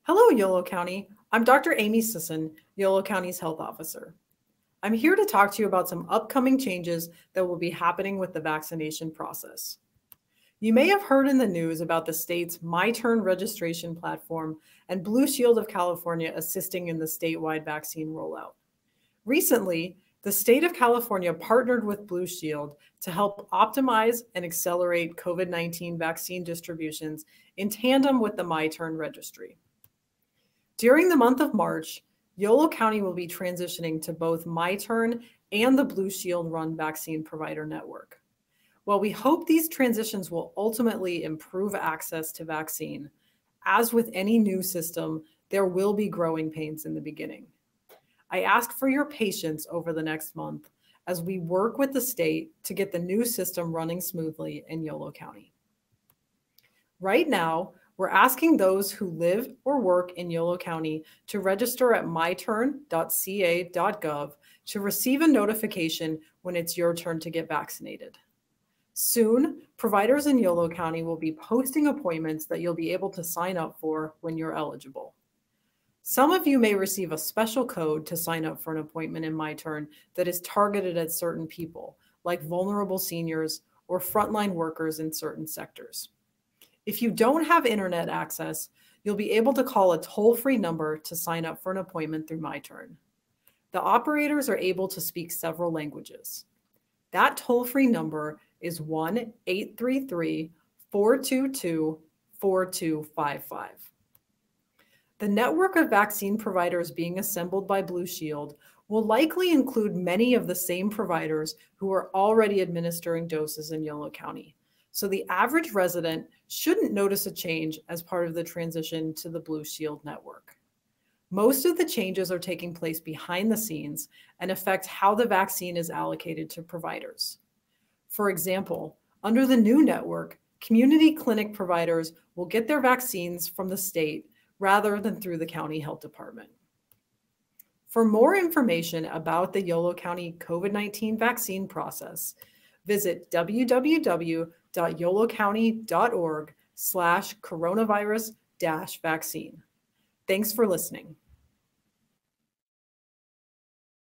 Hello, Yolo County. I'm Dr. Aimee Sisson, Yolo County's Health Officer. I'm here to talk to you about some upcoming changes that will be happening with the vaccination process. You may have heard in the news about the state's MyTurn registration platform and Blue Shield of California assisting in the statewide vaccine rollout. Recently, the state of California partnered with Blue Shield to help optimize and accelerate COVID-19 vaccine distributions in tandem with the MyTurn registry. During the month of March, Yolo County will be transitioning to both MyTurn and the Blue Shield run vaccine provider network. While we hope these transitions will ultimately improve access to vaccine, as with any new system, there will be growing pains in the beginning. I ask for your patience over the next month as we work with the state to get the new system running smoothly in Yolo County. Right now, we're asking those who live or work in Yolo County to register at MyTurn.ca.gov to receive a notification when it's your turn to get vaccinated. Soon, providers in Yolo County will be posting appointments that you'll be able to sign up for when you're eligible. Some of you may receive a special code to sign up for an appointment in MyTurn that is targeted at certain people, like vulnerable seniors or frontline workers in certain sectors. If you don't have internet access, you'll be able to call a toll-free number to sign up for an appointment through MyTurn. The operators are able to speak several languages. That toll-free number is 1-833-422-4255. The network of vaccine providers being assembled by Blue Shield will likely include many of the same providers who are already administering doses in Yolo County. So the average resident shouldn't notice a change as part of the transition to the Blue Shield network. Most of the changes are taking place behind the scenes and affect how the vaccine is allocated to providers. For example, under the new network, community clinic providers will get their vaccines from the state rather than through the county health department. For more information about the Yolo County COVID-19 vaccine process, visit www.yolocounty.org/coronavirus-vaccine. Thanks for listening.